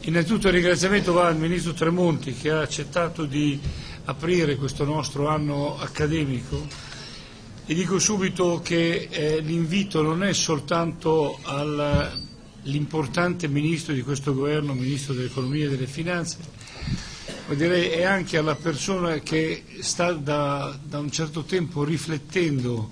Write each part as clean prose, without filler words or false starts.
Innanzitutto il ringraziamento va al Ministro Tremonti che ha accettato di aprire questo nostro anno accademico e dico subito che l'invito non è soltanto all'importante Ministro di questo Governo, Ministro dell'Economia e delle Finanze, ma direi è anche alla persona che sta da un certo tempo riflettendo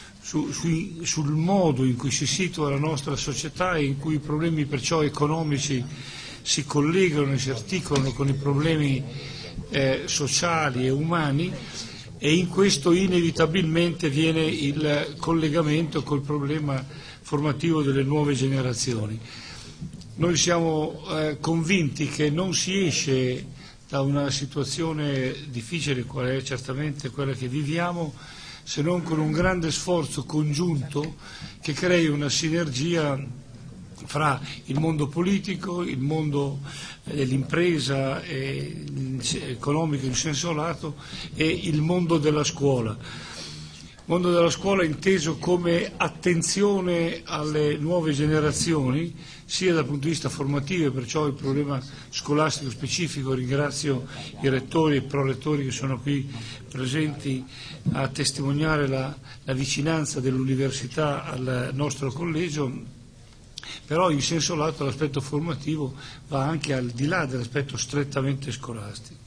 sul modo in cui si situa la nostra società e in cui i problemi perciò economici si collegano e si articolano con i problemi sociali e umani, e in questo inevitabilmente viene il collegamento col problema formativo delle nuove generazioni. Noi siamo convinti che non si esce da una situazione difficile, qual è certamente quella che viviamo, se non con un grande sforzo congiunto che crei una sinergia fra il mondo politico, il mondo dell'impresa economico in senso lato e il mondo della scuola. Il mondo della scuola inteso come attenzione alle nuove generazioni, sia dal punto di vista formativo, e perciò il problema scolastico specifico. Ringrazio i rettori e i prorettori che sono qui presenti a testimoniare la vicinanza dell'università al nostro collegio. Però in senso lato l'aspetto formativo va anche al di là dell'aspetto strettamente scolastico.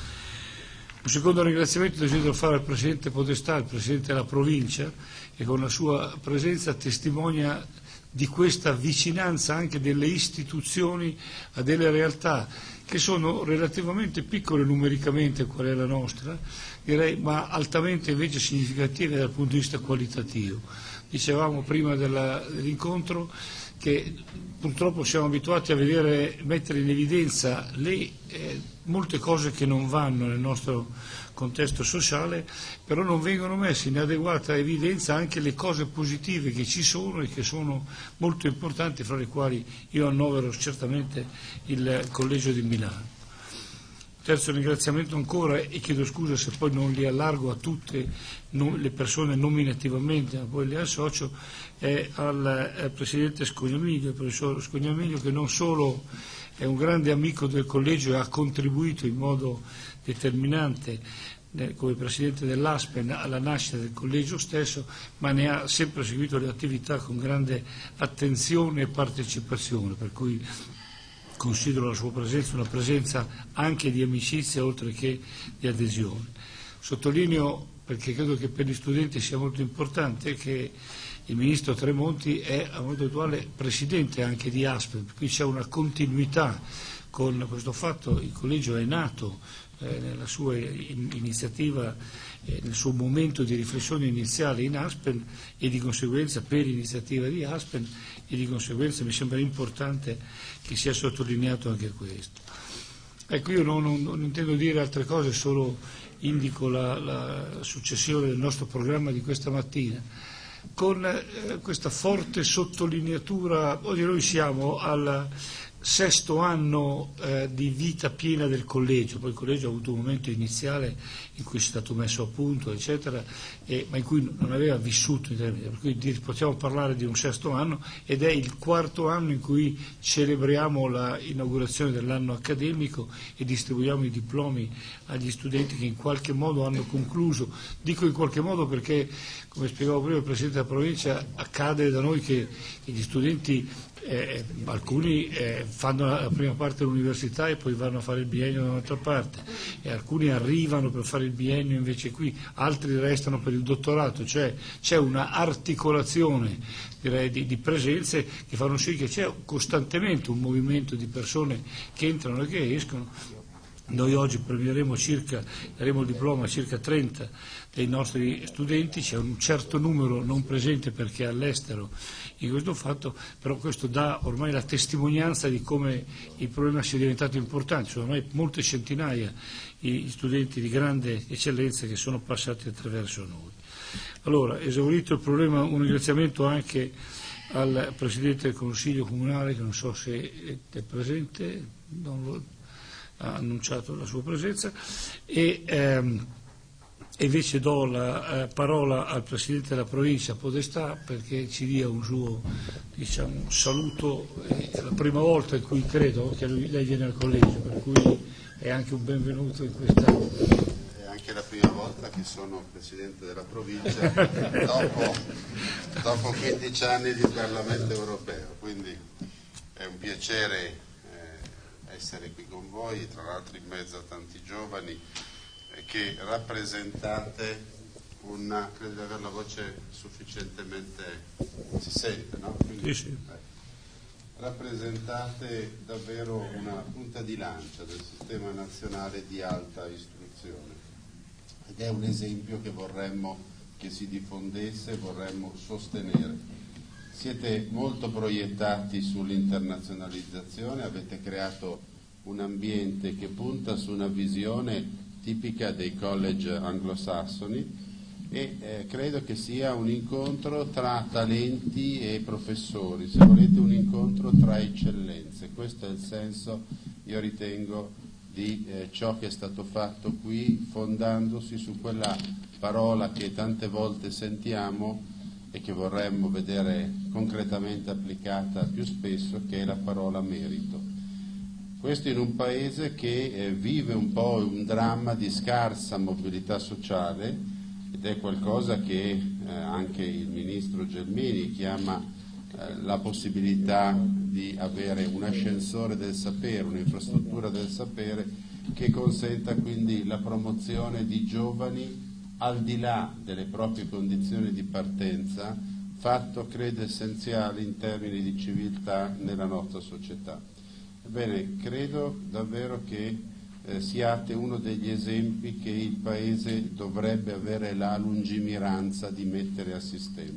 Un secondo ringraziamento desidero fare al Presidente Podestà, il Presidente della Provincia, che con la sua presenza testimonia di questa vicinanza anche delle istituzioni a delle realtà che sono relativamente piccole numericamente, qual è la nostra, direi, ma altamente invece significative dal punto di vista qualitativo. Dicevamo prima dell'incontro che purtroppo siamo abituati a vedere mettere in evidenza molte cose che non vanno nel nostro contesto sociale, però non vengono messe in adeguata evidenza anche le cose positive che ci sono e che sono molto importanti, fra le quali io annovero certamente il Collegio di Milano. Terzo ringraziamento ancora, e chiedo scusa se poi non li allargo a tutte le persone nominativamente, ma poi le associo, è al Presidente Scognamiglio, il Professor Scognamiglio, che non solo è un grande amico del Collegio e ha contribuito in modo determinante come Presidente dell'Aspen alla nascita del Collegio stesso, ma ne ha sempre seguito le attività con grande attenzione e partecipazione, per cui considero la sua presenza una presenza anche di amicizia oltre che di adesione. Sottolineo, perché credo che per gli studenti sia molto importante, che il Ministro Tremonti è a modo attuale Presidente anche di Aspen, per cui c'è una continuità con questo fatto. Il Collegio è nato nella sua iniziativa, nel suo momento di riflessione iniziale in Aspen, e di conseguenza per iniziativa di Aspen, e di conseguenza mi sembra importante che sia sottolineato anche questo. Ecco, io non intendo dire altre cose, solo indico la successione del nostro programma di questa mattina, con questa forte sottolineatura. Oggi noi siamo al sesto anno di vita piena del collegio, poi il collegio ha avuto un momento iniziale in cui è stato messo a punto, eccetera, ma in cui non aveva vissuto, per cui possiamo parlare di un sesto anno, ed è il quarto anno in cui celebriamo l'inaugurazione dell'anno accademico e distribuiamo i diplomi agli studenti che in qualche modo hanno concluso. Dico in qualche modo perché, come spiegavo prima il Presidente della Provincia, accade da noi che gli studenti alcuni fanno la prima parte dell'università e poi vanno a fare il biennio da un'altra parte, e alcuni arrivano per fare il biennio invece qui, altri restano per il dottorato, cioè c'è una articolazione, direi, di presenze che fanno sì che c'è costantemente un movimento di persone che entrano e che escono. Noi oggi premieremo daremo il diploma a circa 30 dei nostri studenti, c'è un certo numero non presente perché è all'estero in questo fatto, però questo dà ormai la testimonianza di come il problema sia diventato importante. Sono ormai molte centinaia gli studenti di grande eccellenza che sono passati attraverso noi. Allora, esaurito il problema, un ringraziamento anche al Presidente del Consiglio Comunale, che non so se è presente, ha annunciato la sua presenza, e E invece do la parola al Presidente della Provincia Podestà perché ci dia un suo saluto. È la prima volta in cui credo che lei viene al collegio, per cui è anche un benvenuto in questa... È anche la prima volta che sono Presidente della Provincia dopo 15 anni di Parlamento europeo, quindi è un piacere essere qui con voi, tra l'altro in mezzo a tanti giovani che rappresentate credo di avere la voce sufficientemente, si sente, no? Quindi, sì. Rappresentate davvero una punta di lancia del sistema nazionale di alta istruzione ed è un esempio che vorremmo che si diffondesse, vorremmo sostenere. Siete molto proiettati sull'internazionalizzazione, avete creato un ambiente che punta su una visione tipica dei college anglosassoni e credo che sia un incontro tra talenti e professori, se volete un incontro tra eccellenze. Questo è il senso, io ritengo, di ciò che è stato fatto qui, fondandosi su quella parola che tante volte sentiamo e che vorremmo vedere concretamente applicata più spesso, che è la parola merito. Questo in un paese che vive un po' un dramma di scarsa mobilità sociale ed è qualcosa che anche il Ministro Gelmini chiama la possibilità di avere un ascensore del sapere, un'infrastruttura del sapere che consenta quindi la promozione di giovani al di là delle proprie condizioni di partenza, fatto credo essenziale in termini di civiltà nella nostra società. Ebbene, credo davvero che siate uno degli esempi che il Paese dovrebbe avere la lungimiranza di mettere a sistema.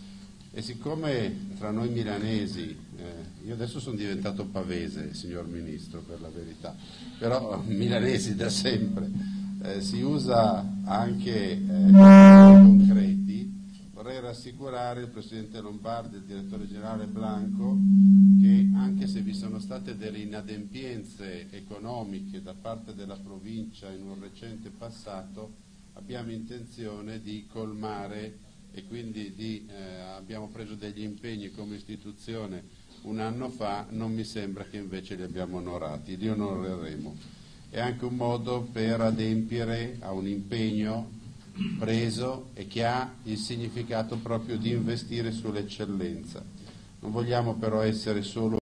E siccome tra noi milanesi, io adesso sono diventato pavese, signor Ministro, per la verità, però milanesi da sempre, si usa anche concreti, vorrei rassicurare il Presidente Lombardi e il Direttore Generale Blanco che anche se vi sono state delle inadempienze economiche da parte della provincia in un recente passato, abbiamo intenzione di colmare e quindi abbiamo preso degli impegni come istituzione un anno fa, non mi sembra che invece li abbiamo onorati, li onoreremo. È anche un modo per adempiere a un impegno preso e che ha il significato proprio di investire sull'eccellenza. Non vogliamo però essere solo